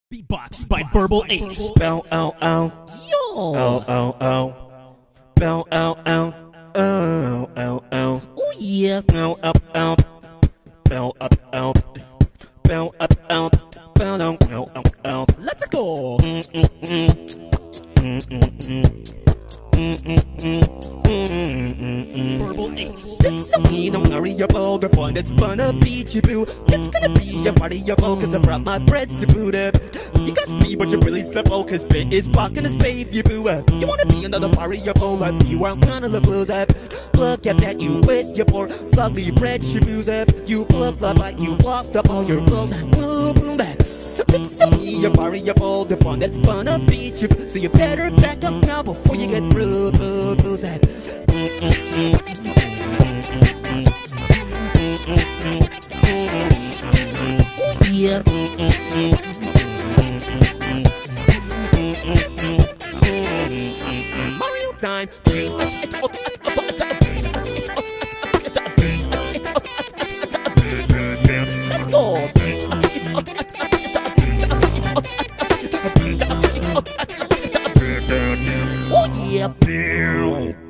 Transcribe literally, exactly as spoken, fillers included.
Beatbox by VerbalAse. Bow, ow, ow. Yo! Ow, ow, ow. Bow, ow, ow. Ow, ow, ow. Oh yeah! Bow, up, out. Bow, up, out. Bow, up, out. Bow, down, bow, out, out. Let's go! VerbalAse. It's so mean, I'm variable. The boy that's gonna beat you, boo. It's gonna be a variable, cause I brought my bread to boot up. You got speed, but you really slip, oh, cause bit is blocking the spave you, boo. Uh, you wanna be another variable, but you are gonna look blues up. Look at that, you with your poor, ugly bread, you booze up. You look like you lost up all your clothes. Boom, boom, back. It's a me, a variable, the one that's gonna beat you. So you better back up now before you get bruised, bruised, bruised. Oh yeah! Mario time. Let's go! Oh yeah!